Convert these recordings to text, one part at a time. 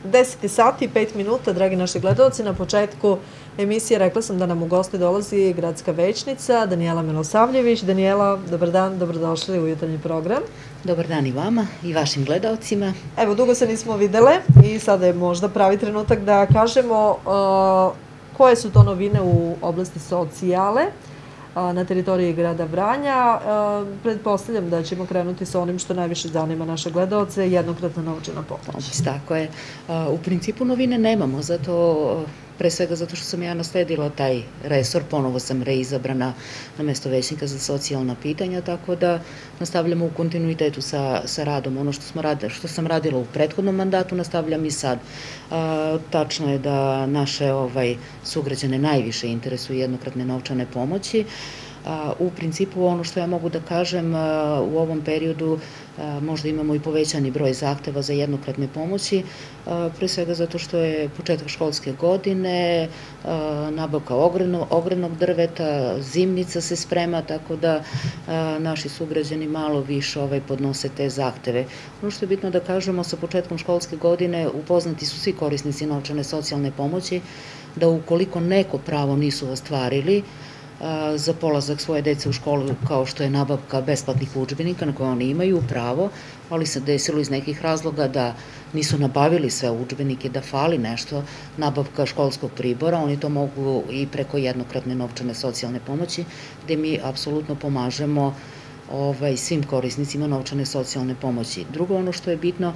10 sati i 5 minuta, dragi naši gledalci. Na početku emisije rekla sam da nam u goste dolazi gradska većnica Danijela Milosavljević. Danijela, dobar dan, dobrodošli u jutarnji program. Dobar dan i vama i vašim gledalcima. Evo, dugo se nismo videle i sada je možda pravi trenutak da kažemo koje su to novine u oblasti socijale na teritoriji grada Vranja. Pretpostavljam da ćemo krenuti sa onim što najviše zanima naše gledalce, jednokratna novčana pomoć. Tako je. U principu novine nemamo, pre svega zato što sam ja nasledila taj resor, ponovo sam reizabrana na mesto većnika za socijalna pitanja, tako da nastavljamo u kontinuitetu sa radom. Ono što sam radila u prethodnom mandatu, nastavljam i sad. Tačno je da naše sugrađane najviše interesuju jednokratne novčane pomoći. U principu ono što ja mogu da kažem u ovom periodu možda imamo i povećani broj zahteva za jednokratne pomoći, pre svega zato što je početak školske godine, nabavka ogrevnog drveta, zimnica se sprema, tako da naši sugrađani malo više podnose te zahteve. Ono što je bitno da kažemo, sa početkom školske godine upoznati su svi korisnici novčane socijalne pomoći, da ukoliko neko pravo nisu ostvarili za polazak svoje dece u školu, kao što je nabavka besplatnih udžbenika na koje oni imaju pravo, ali se desilo iz nekih razloga da nisu nabavili sve udžbenike, da fali nešto, nabavka školskog pribora, oni to mogu i preko jednokratne novčane socijalne pomoći, gde mi apsolutno pomažemo svim korisnicima novčane socijalne pomoći. Drugo, ono što je bitno,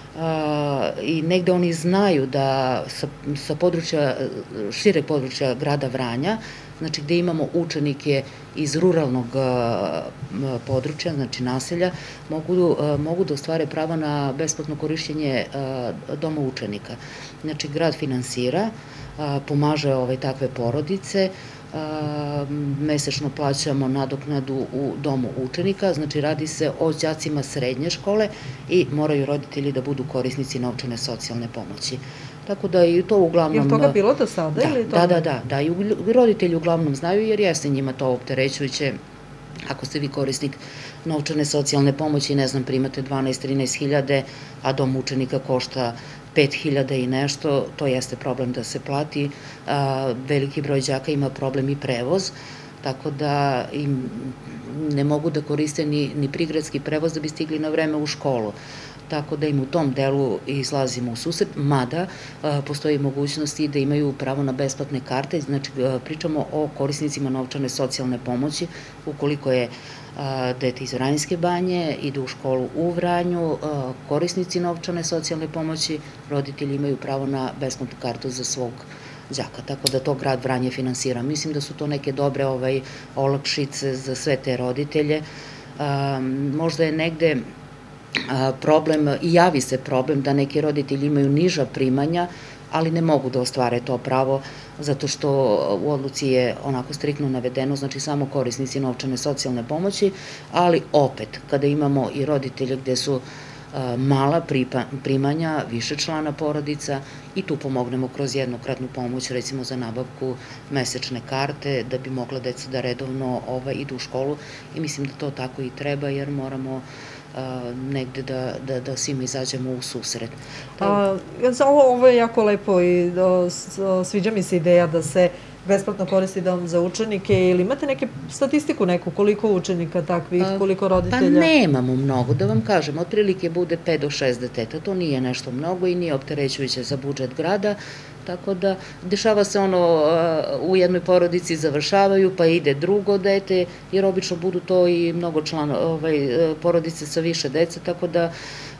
i negde oni znaju da sa šire područja grada Vranja, znači gde imamo učenike iz ruralnog područja, znači naselja, mogu da ostvare pravo na besplatno korišćenje doma učenika. Znači grad finansira, pomaže takve porodice, mesečno plaćamo nadoknadu u domu učenika, znači radi se o đacima srednje škole i moraju roditelji da budu korisnici novčane socijalne pomoći. Tako da i to uglavnom... Je li toga bilo do sada? Da, i roditelji uglavnom znaju, jer jeste njima to opterećujuće. Ako ste vi korisnik novčane socijalne pomoći, ne znam, primate 12-13 hiljade, a dom učenika košta 5.000 i nešto, to jeste problem da se plati. Veliki broj đaka ima problem i prevoz, tako da im ne mogu da koriste ni prigradski prevoz da bi stigli na vreme u školu. Tako da im u tom delu izlazimo u susret, mada postoji mogućnost i da imaju pravo na besplatne karte, znači pričamo o korisnicima novčane socijalne pomoći, ukoliko je dete iz Vranjske banje, ide u školu u Vranju, korisnici novčane socijalne pomoći, roditelji imaju pravo na besplatnu kartu za svog đaka, tako da to grad Vranje finansira. Mislim da su to neke dobre olakšice za sve te roditelje. Možda je negde problem, i javi se problem da neki roditelji imaju niža primanja, ali ne mogu da ostvare to pravo, zato što u odluci je onako striktno navedeno, znači samo korisnici novčane socijalne pomoći, ali opet, kada imamo i roditelje gde su mala primanja, više člana porodica, i tu pomognemo kroz jednokratnu pomoć, recimo za nabavku mesečne karte, da bi mogla deca da redovno idu u školu, i mislim da to tako i treba, jer moramo negde da svima izađemo u susret. Ovo je jako lepo i sviđa mi se ideja da se besplatno koristi dom za učenike, ili imate neke statistiku neku, koliko učenika takvih, koliko roditelja? Pa nemamo mnogo, da vam kažem, otprilike bude 5 do 6 deteta, to nije nešto mnogo i nije opterećujuće za budžet grada, tako da dešava se u jednoj porodici završavaju, pa ide drugo dete, jer obično budu to i mnogo porodice sa više dece, tako da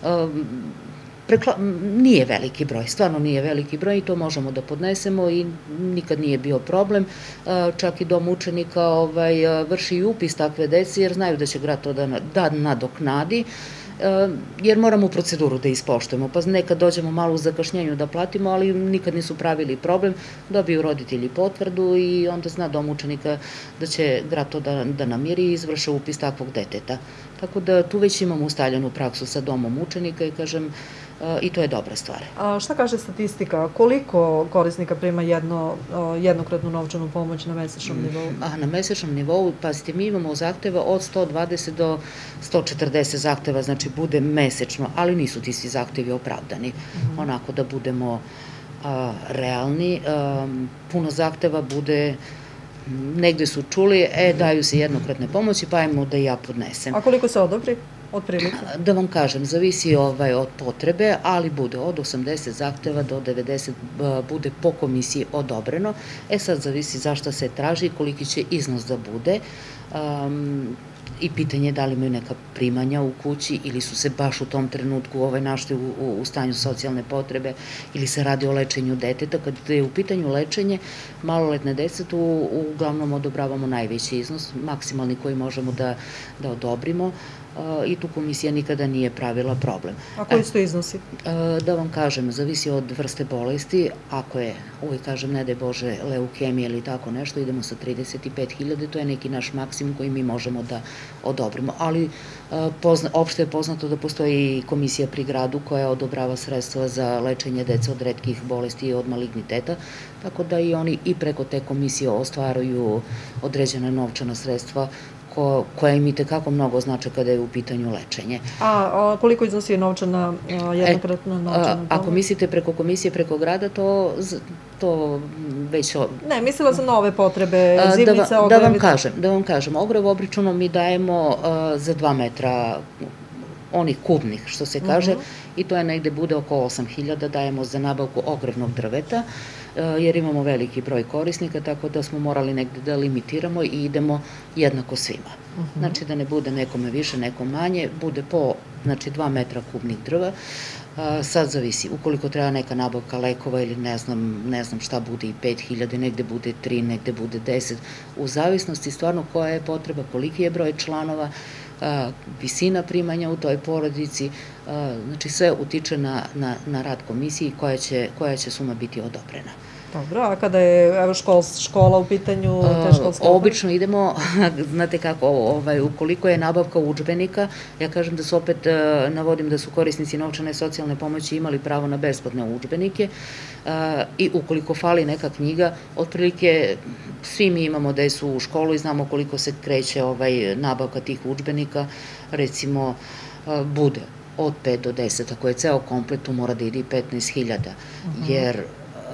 nije veliki broj, stvarno nije veliki broj, i to možemo da podnesemo i nikad nije bio problem. Čak i dom učenika vrši i upis takve dece, jer znaju da će grad to da nadoknadi, jer moramo proceduru da ispoštujemo, pa nekad dođemo malo u zakašnjenju da platimo, ali nikad nisu pravili problem, dobiju roditelji potvrdu i onda zna dom učenika da će grad to da namiri i izvrše upis takvog deteta. Tako da tu već imamo ustaljenu praksu sa domom učenika i kažem, i to je dobra stvar. A šta kaže statistika? Koliko korisnika prima jednokratnu novčanu pomoć na mesečnom nivou? Na mesečnom nivou, pazite, mi imamo zahteva od 120 do 140 zahteva, znači bude mesečno, ali nisu ti svi zahtevi opravdani. Onako da budemo realni, puno zahteva bude, negde su čuli, daju se jednokratne pomoći, pa ajmo da ja podnesem. A koliko se odobri? Otprilike? Da vam kažem, zavisi od potrebe, ali bude od 80 zahteva do 90 bude po komisiji odobreno. Sad zavisi zašto se traži i koliki će iznos da bude. I pitanje da li imaju neka primanja u kući ili su se baš u tom trenutku našli u stanju socijalne potrebe ili se radi o lečenju deteta. Kad je u pitanju lečenje maloletne dece, tu uglavnom odobravamo najveći iznos, maksimalni koji možemo da odobrimo, i tu komisija nikada nije pravila problem. A koji su to iznosi? Da vam kažem, zavisi od vrste bolesti. Ako je, uvijek kažem, ne daj Bože, leukemija ili tako nešto, idemo sa 35.000, to je neki naš maksimum koji mi možemo da odobrimo. Ali opšte je poznato da postoji komisija pri gradu koja odobrava sredstva za lečenje dece od retkih bolesti i od maligniteta, tako da i oni i preko te komisije ostvaruju određena novčana sredstva koja im i tekako mnogo znače kada je u pitanju lečenje. A koliko iznosi jednokratna novčana pomoć? Ako mislite preko komisije, preko grada, to već... Ne, mislila sam na ove potrebe, zimnica, ogrevica. Da vam kažem, ogrev obično mi dajemo za 2 metra onih kubnih, što se kaže, i to je negde bude oko 8.000, dajemo za nabavku ogrevnog drveta, jer imamo veliki broj korisnika, tako da smo morali negde da limitiramo i idemo jednako svima. Znači da ne bude nekome više, nekom manje, bude po 2 metra kubnih drva. Sad zavisi, ukoliko treba neka nabavka lekova ili ne znam šta bude i 5.000, negde bude 3, negde bude 10, u zavisnosti stvarno koja je potreba, koliki je broj članova, visina primanja u toj porodici, znači sve utiče na rad komisije i koja će suma biti odobrena. Dobro, a kada je škola u pitanju, te školske... Obično idemo, znate kako, ukoliko je nabavka udžbenika, ja kažem da su opet, navodim da su korisnici novčane socijalne pomoći imali pravo na besplatne udžbenike i ukoliko fali neka knjiga, otprilike svi mi imamo decu u školu i znamo koliko se kreće nabavka tih udžbenika, recimo bude od 5 do 10, ako je ceo komplet, tu mora da ide i 15.000, jer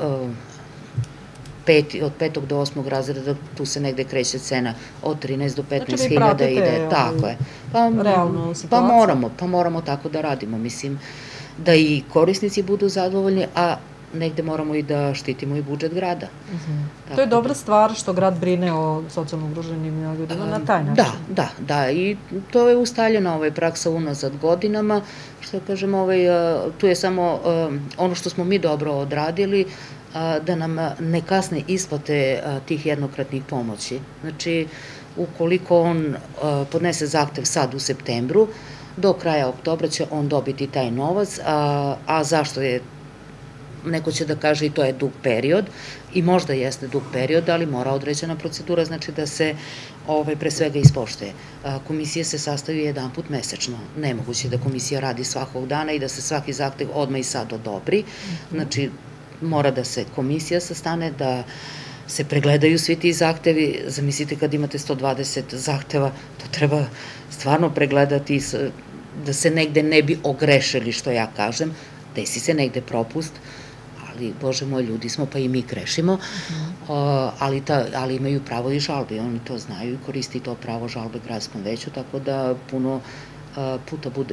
od 5. do 8. razreda tu se negde kreće cena od 13 do 15.000 ide, tako je. Realnu situaciju. Pa moramo tako da radimo, mislim da i korisnici budu zadovoljni, a negde moramo i da štitimo i budžet grada. To je dobra stvar što grad brine o socijalno ugroženim ljudima na taj način. Da, i to je ustaljena praksa unazad godinama, što kažem, tu je samo ono što smo mi dobro odradili, da nam ne kasne isplate tih jednokratnih pomoći. Znači, ukoliko on podnese zahtev sad u septembru, do kraja oktobra će on dobiti taj novac, a zašto je, neko će da kaže i to je dug period, i možda jeste dug period, ali mora određena procedura, znači da se pre svega ispoštuje. Komisija se sastavi jedan put mesečno. Nemoguće da komisija radi svakog dana i da se svaki zahtev odmah i sad odobri. Znači, mora da se komisija sastane, da se pregledaju svi ti zahtevi. Zamislite kad imate 120 zahteva, to treba stvarno pregledati, da se negde ne bi ogrešili, što ja kažem. Desi se negde propust, ali, Bože moj, ljudi smo, pa i mi grešimo, ali imaju pravo i žalbe, oni to znaju i koristi to pravo žalbe gradskom veću, tako da puta bude,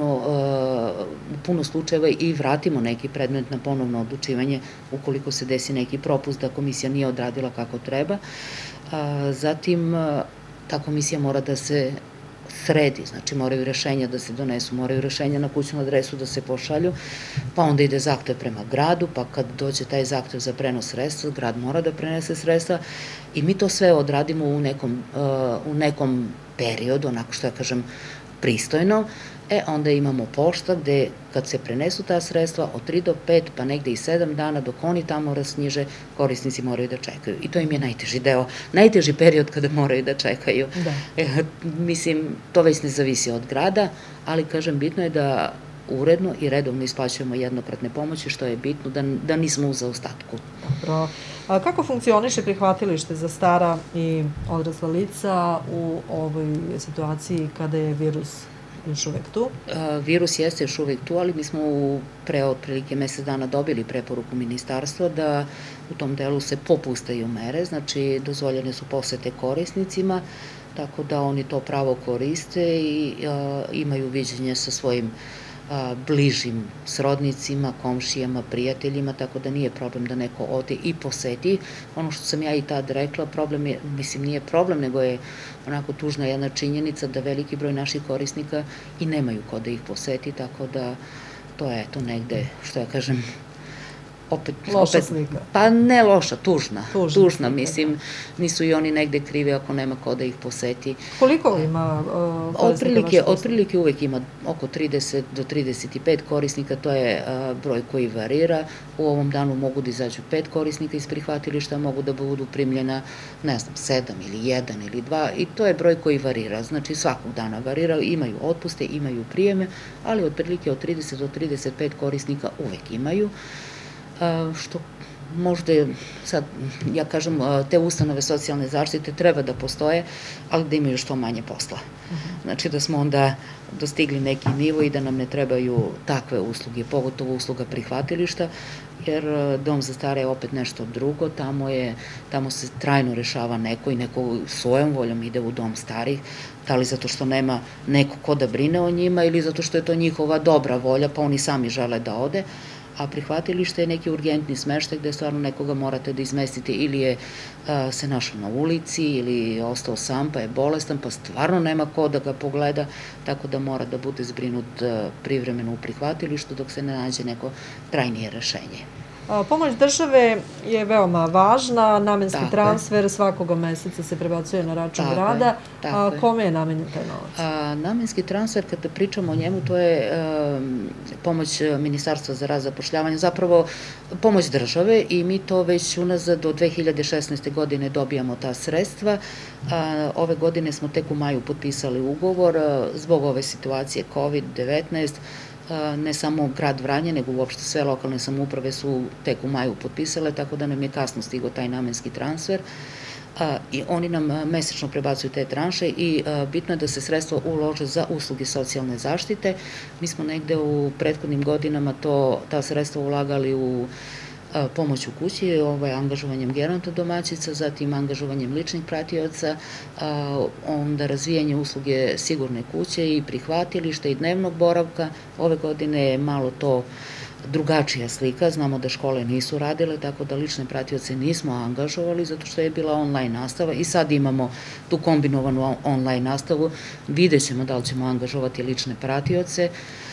puno slučajeva i vratimo neki predmet na ponovno odlučivanje ukoliko se desi neki propust da komisija nije odradila kako treba. Zatim, ta komisija mora da se sredi, znači moraju rešenja da se donesu, moraju rešenja na kućnu adresu da se pošalju, pa onda ide zahtev prema gradu, pa kad dođe taj zahtev za prenos sredstva, grad mora da prenese sredstva i mi to sve odradimo u nekom periodu, onako što ja kažem, pristojno, onda imamo pošta gde kad se prenesu ta sredstva od 3 do 5, pa negde i 7 dana dok oni tamo rasknjiže, korisnici moraju da čekaju. I to im je najteži deo, najteži period kada moraju da čekaju. Mislim, to već ne zavisi od grada, ali kažem, bitno je da uredno i redovno isplaćujemo jednokratne pomoći, što je bitno da nismo u zaostatku. Dobro. Kako funkcioniše prihvatilište za stara i odrasla lica u ovoj situaciji kada je virus još uvek tu? Virus jeste još uvek tu, ali mi smo pre otprilike mesec dana dobili preporuku ministarstva da u tom delu se popustaju mere, znači dozvoljene su posete korisnicima, tako da oni to pravo koriste i imaju viđenje sa svojim bližim srodnicima, komšijama, prijateljima, tako da nije problem da neko ode i poseti. Ono što sam ja i tad rekla, problem je, mislim nije problem, nego je onako tužna jedna činjenica da veliki broj naših korisnika i nemaju ko da ih poseti, tako da to je to negde, što ja kažem, opet, slika. Pa ne loša, tužna, mislim, nisu i oni negde krivi ako nema ko da ih poseti. Koliko ima korisnika? Otprilike uvek ima oko 30 do 35 korisnika, to je broj koji varira. U ovom danu mogu da izađu 5 korisnika iz prihvatilišta, mogu da budu primljena, ne znam, 7 ili 1 ili 2 i to je broj koji varira, znači svakog dana varira, imaju otpuste, imaju prijeme, ali otprilike od 30 do 35 korisnika uvek imaju. Što možda sad, ja kažem, te ustanove socijalne zaštite treba da postoje, ali da imaju što manje posla. Znači da smo onda dostigli neki nivo i da nam ne trebaju takve usluge, pogotovo usluga prihvatilišta, jer dom za stare je opet nešto drugo, tamo se trajno rešava neko i neko svojom voljom ide u dom starih, da li zato što nema neko ko da brine o njima ili zato što je to njihova dobra volja, pa oni sami žele da ode, a prihvatilište je neki urgentni smeštaj gde stvarno nekoga morate da izmestite ili je se našao na ulici ili je ostao sam pa je bolestan pa stvarno nema ko da ga pogleda, tako da mora da bude zbrinut privremeno u prihvatilištu dok se ne nađe neko trajnije rešenje. Pomoć države je veoma važna, namenski transfer svakoga meseca se prebacuje na račun grada. Kome je namenjen taj novac? Namenski transfer, kada pričamo o njemu, to je pomoć Ministarstva za rad, zapošljavanje, zapravo pomoć države i mi to već unazad do 2016. godine dobijamo ta sredstva. Ove godine smo tek u maju potpisali ugovor zbog ove situacije COVID-19. Ne samo grad Vranje, nego uopšte sve lokalne samouprave su tek u maju potpisale, tako da nam je kasno stigao taj namenski transfer i oni nam mesečno prebacuju te tranše i bitno je da se sredstva ulože za usluge socijalne zaštite. Mi smo negde u prethodnim godinama ta sredstva ulagali u pomoć u kući, angažovanjem gerontodomaćica, zatim angažovanjem ličnih pratioca, onda razvijanje usluge sigurne kuće i prihvatilišta i dnevnog boravka. Ove godine je malo to drugačija slika, znamo da škole nisu radile, tako da lične pratioce nismo angažovali zato što je bila online nastava i sad imamo tu kombinovanu online nastavu, vidjet ćemo da li ćemo angažovati lične pratioce,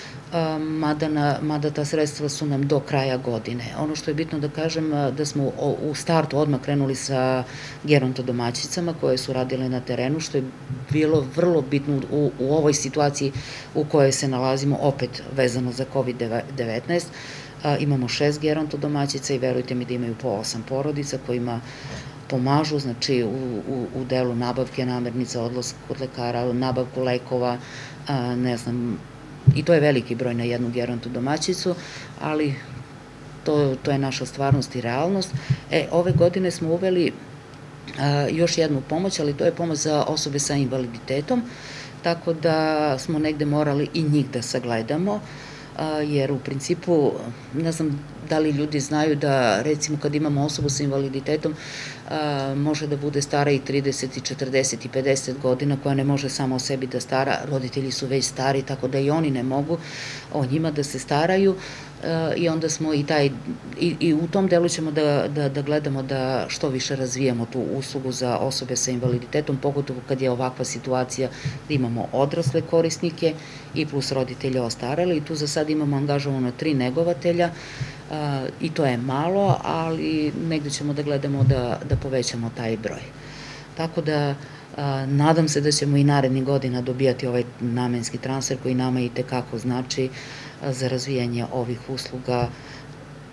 mada ta sredstva su nam do kraja godine. Ono što je bitno da kažem da smo u startu odmah krenuli sa gerontodomaćicama koje su radile na terenu, što je bilo vrlo bitno u ovoj situaciji u kojoj se nalazimo, opet vezano za COVID-19. Imamo 6 gerontodomaćica i verujte mi da imaju po 8 porodica kojima pomažu, znači u delu nabavke namirnica, odlaska kod lekara, nabavku lekova, ne znam, i to je veliki broj na jednu gerontodomaćicu, ali to je naša stvarnost i realnost. Ove godine smo uveli još jednu pomoć, ali to je pomoć za osobe sa invaliditetom, tako da smo negde morali i njih da sagledamo, jer u principu, ne znam da li ljudi znaju da recimo kad imamo osobu sa invaliditetom može da bude stara i 30 i 40 i 50 godina koja ne može samo o sebi da stara, roditelji su već stari tako da i oni ne mogu o njima da se staraju i onda smo i u tom delu ćemo da gledamo da što više razvijamo tu uslugu za osobe sa invaliditetom, pogotovo kad je ovakva situacija da imamo odrasle korisnike i plus roditelje ostarele i tu za sad imamo angažovano 3 negovatelja i to je malo, ali negde ćemo da gledamo da povećamo taj broj. Tako da nadam se da ćemo i narednih godina dobijati ovaj namenski transfer koji nama i tekako znači za razvijanje ovih usluga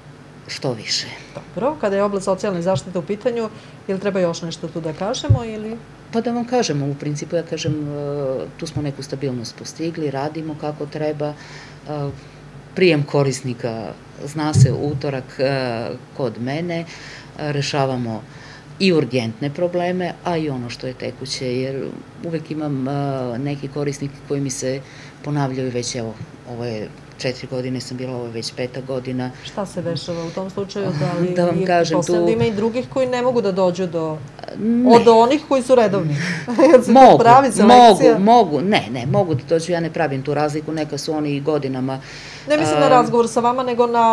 što više. Dobro, kada je oblast socijalne zaštite u pitanju, ili treba još nešto tu da kažemo ili... Pa da vam kažemo, u principu ja kažem, tu smo neku stabilnost postigli, radimo kako treba, prijem korisnika zna se utorak kod mene, rešavamo i urgentne probleme, a i ono što je tekuće, jer uvek imam neki korisniki koji mi se ponavljaju već, evo, ovo je 4 godine sam bila, ovo je već 5. godina. Šta se dešava u tom slučaju? Da vam kažem, tu... Ima i drugih koji ne mogu da dođu od onih koji su redovni. Mogu, ne, mogu da dođu, ja ne pravim tu razliku, neka su oni i godinama... Ne mislim na razgovor sa vama, nego na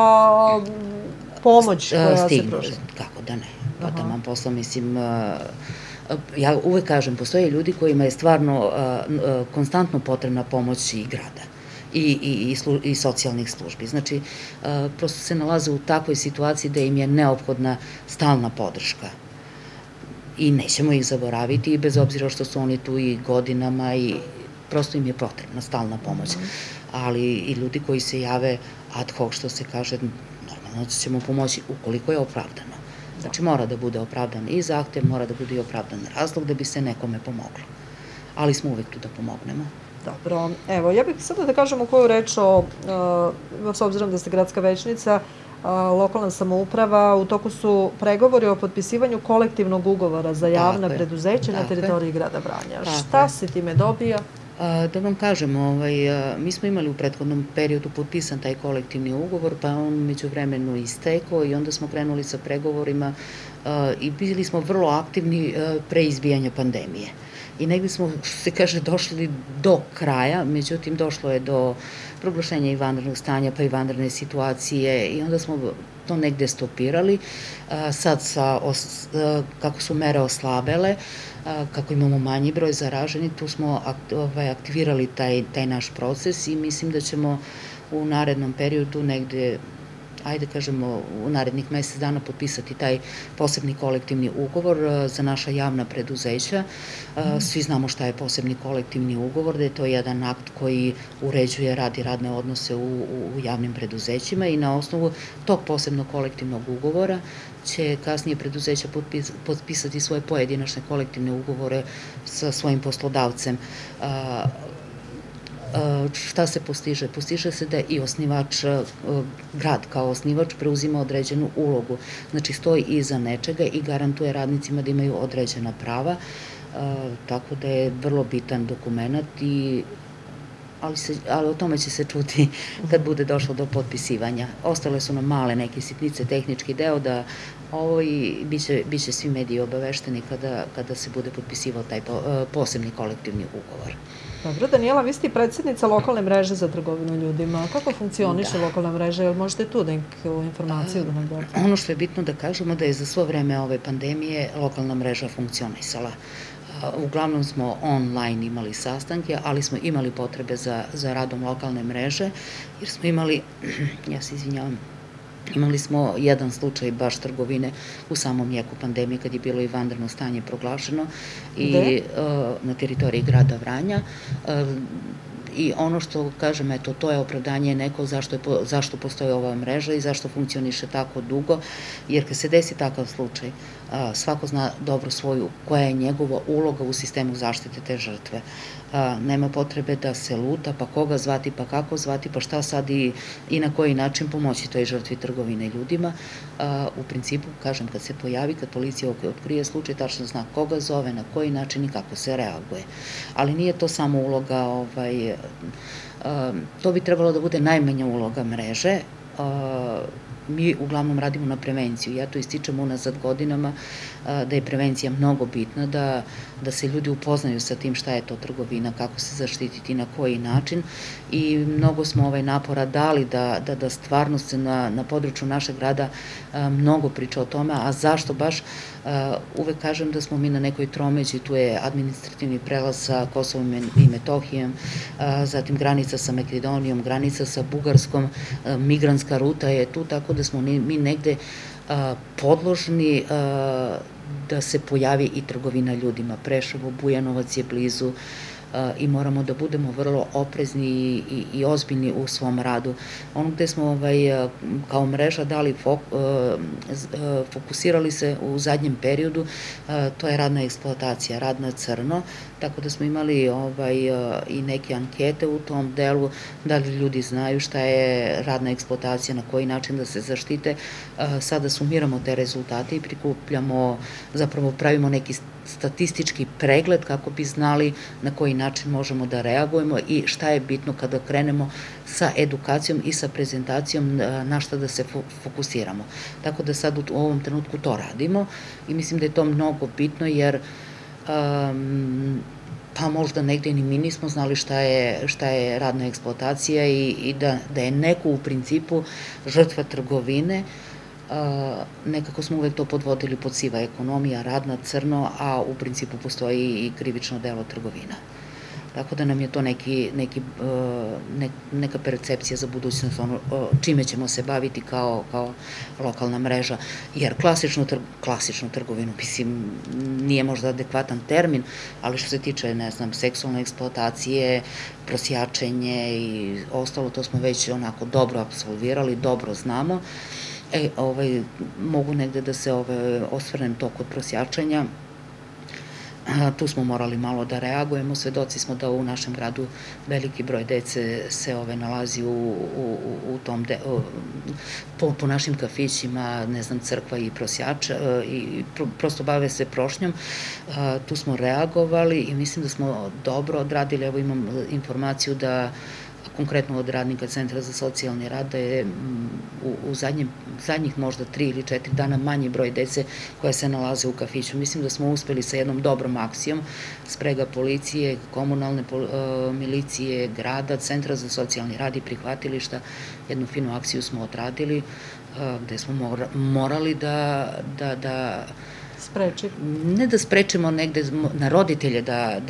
pomoć koja se pruža. Kako da ne, pa da vam posla, mislim... Ja uvek kažem, postoje ljudi kojima je stvarno konstantno potrebna pomoć i grada i socijalnih službi. Znači, prosto se nalaze u takvoj situaciji da im je neophodna stalna podrška. I nećemo ih zaboraviti, bez obzira što su oni tu i godinama i prosto im je potrebna stalna pomoć. Ali i ljudi koji se jave ad hoc, što se kaže, normalno ćemo pomoći ukoliko je opravdano. Znači, mora da bude opravdan i zahtev, mora da bude i opravdan razlog da bi se nekome pomoglo. Ali smo uvek tu da pomognemo. Dobro, evo, ja bih sada da kažem u koju reč s obzirom da ste gradska većnica, lokalna samouprava, u toku su pregovori o potpisivanju kolektivnog ugovora za javna preduzeća na teritoriji grada Vranja. Šta se time dobija? Da vam kažem, mi smo imali u prethodnom periodu potpisan taj kolektivni ugovor, pa on među vremenu istekao i onda smo krenuli sa pregovorima i bili smo vrlo aktivni pre izbijanja pandemije. I negdje smo, što se kaže, došli do kraja, međutim došlo je do proglašenja i vanrednog stanja, pa i vanredne situacije i onda smo to negde stopirali. Sad, kako su mere oslabele, kako imamo manji broj zaraženih, tu smo aktivirali taj naš proces i mislim da ćemo u narednom periodu negde, ajde kažemo, u narednih mesec dana potpisati taj posebni kolektivni ugovor za naša javna preduzeća. Svi znamo šta je posebni kolektivni ugovor, da je to jedan akt koji uređuje rad i radne odnose u javnim preduzećima i na osnovu tog posebnog kolektivnog ugovora će kasnije preduzeća potpisati svoje pojedinačne kolektivne ugovore sa svojim poslodavcem. Šta se postiže? Postiže se da i osnivač, grad kao osnivač preuzima određenu ulogu, znači stoji iza nečega i garantuje radnicima da imaju određena prava, tako da je vrlo bitan dokument, ali o tome će se čuti kad bude došlo do potpisivanja. Ostale su nam male neke sitnice, tehnički deo da i bit će svi mediji obavešteni kada se bude potpisivao taj posebni kolektivni ugovor. Dobro, Danijela, vi ste i predsjednica lokalne mreže za trgovinu ljudima. Kako funkcioniše lokalna mreža? Jel možete tu neku informaciju da nam date? Ono što je bitno da kažemo da je za svo vreme ove pandemije lokalna mreža funkcionisala. Uglavnom smo online imali sastanke, ali smo imali potrebe za radom lokalne mreže, jer smo imali, ja se izvinjavam, imali smo jedan slučaj baš trgovine u samom jeku pandemije kad je bilo i vanredno stanje proglašeno i na teritoriji grada Vranja. I ono što kažem, eto, to je opravdanje neko zašto postoji ova mreža i zašto funkcioniše tako dugo, jer kad se desi takav slučaj, svako zna dobro koja je njegova uloga u sistemu zaštite te žrtve. Nema potrebe da se luta, pa koga zvati, pa kako zvati, pa šta sad i na koji način pomoći toj žrtvi trgovine ljudima. U principu, kažem, kad se pojavi, kad policija otkrije slučaj, tačno zna koga zove, na koji način i kako se reaguje. Ali nije to samo uloga, to bi trebalo da bude najmanja uloga mreže. Mi uglavnom radimo na prevenciju. Ja to ističem unazad godinama da je prevencija mnogo bitna, da se ljudi upoznaju sa tim šta je to trgovina, kako se zaštititi, na koji način i mnogo smo napora dali da stvarno se na području našeg grada mnogo priča o tome, a zašto baš? Uvek kažem da smo mi na nekoj tromeđi, tu je administrativni prelaz sa Kosovom i Metohijom, zatim granica sa Makedonijom, granica sa Bugarskom, migrantska ruta je tu, tako da smo mi negde podložni da se pojavi i trgovina ljudima. Preševo, Bujanovac je blizu, i moramo da budemo vrlo oprezni i ozbiljni u svom radu. Ono gde smo kao mreža dali fokusirali se u zadnjem periodu, to je radna eksploatacija, rad na crno, tako da smo imali i neke ankete u tom delu, da li ljudi znaju šta je radna eksploatacija, na koji način da se zaštite. Sada sumiramo te rezultate i prikupljamo, zapravo pravimo neki statistički pregled kako bi znali na koji način možemo da reagujemo i šta je bitno kada krenemo sa edukacijom i sa prezentacijom, na šta da se fokusiramo. Tako da sad u ovom trenutku to radimo i mislim da je to mnogo bitno jer pa možda negde ni mi nismo znali šta je radna eksploatacija i da je neko u principu žrtva trgovine. Nekako smo uvek to podvodili pod siva ekonomija, rad na crno, a u principu postoji i krivično delo trgovina. Tako da nam je to neka percepcija za budućnost, čime ćemo se baviti kao lokalna mreža, jer klasičnu trgovinu, mislim, nije možda adekvatan termin, ali što se tiče, ne znam, seksualne eksploatacije, prosjačenje i ostalo, to smo već onako dobro apsolvirali, dobro znamo. Mogu negde da se osvrnem to kod prosjačenja. Tu smo morali malo da reagujemo, svedoci smo da u našem gradu veliki broj dece se nalazi u tom, po našim kafićima, ne znam, crkva i prosjača i prosto bave se prošnjom. Tu smo reagovali i mislim da smo dobro odradili. Evo imam informaciju da konkretno od radnika Centra za socijalni rad, da je u zadnjih možda 3 ili 4 dana manji broj dece koja se nalaze u kafiću. Mislim da smo uspeli sa jednom dobrom akcijom, sprega policije, komunalne milicije, grada, Centra za socijalni rad i prihvatilišta, jednu finu akciju smo odradili, gde smo morali da ne da sprečimo negde na roditelje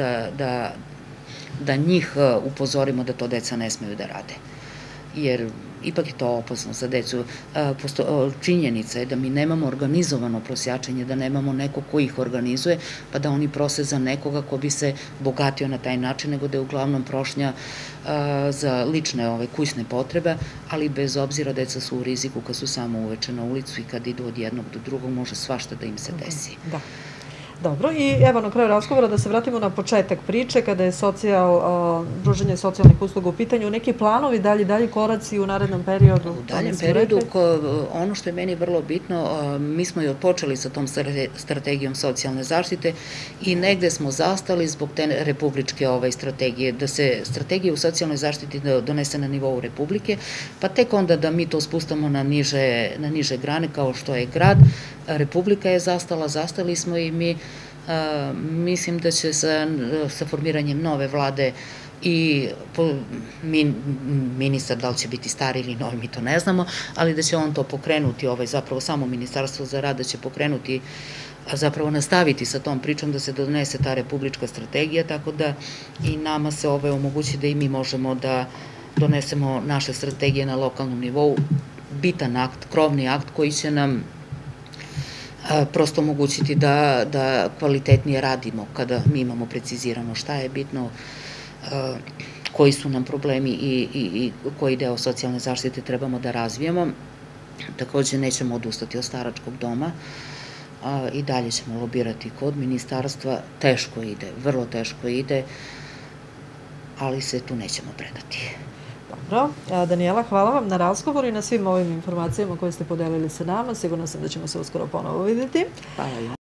da njih upozorimo da to deca ne smeju da rade. Jer ipak je to opasno za decu. Činjenica je da mi nemamo organizovano prosjačenje, da nemamo neko ko ih organizuje, pa da oni prose za nekoga ko bi se bogatio na taj način, nego da je uglavnom prošnja za lične kućne potrebe, ali bez obzira deca su u riziku kad su samo uveče na ulicu i kad idu od jednog do drugog, može svašta da im se desi. Da. Dobro, i evo na kraju razgovora da se vratimo na početak priče, kada je pružanje socijalnih usluga u pitanju, neki planovi, dalji koraci u narednom periodu? U daljem periodu, ono što je meni vrlo bitno, mi smo i odpočeli sa tom strategijom socijalne zaštite i negde smo zastali zbog te republičke strategije, da se strategija u socijalnoj zaštiti donese na nivou Republike, pa tek onda da mi to spustamo na niže grane kao što je grad. Republika je zastali smo i mi. Mislim da će sa formiranjem nove vlade i ministar, da li će biti stari ili novi, mi to ne znamo, ali da će on to pokrenuti, zapravo samo Ministarstvo za rad da će pokrenuti, zapravo nastaviti sa tom pričom da se donese ta republička strategija, tako da i nama se omogući da i mi možemo da donesemo naše strategije na lokalnom nivou, bitan akt, krovni akt koji će nam prosto omogućiti da kvalitetnije radimo kada mi imamo precizirano šta je bitno, koji su nam problemi i koji deo socijalne zaštite trebamo da razvijemo. Takođe nećemo odustati od staračkog doma i dalje ćemo lobirati kod ministarstva. Teško ide, vrlo teško ide, ali se tu nećemo predati. Dobro. Danijela, hvala vam na razgovoru i na svim ovim informacijama koje ste podelili sa nama. Sigurno sam da ćemo se uskoro ponovo vidjeti. Hvala.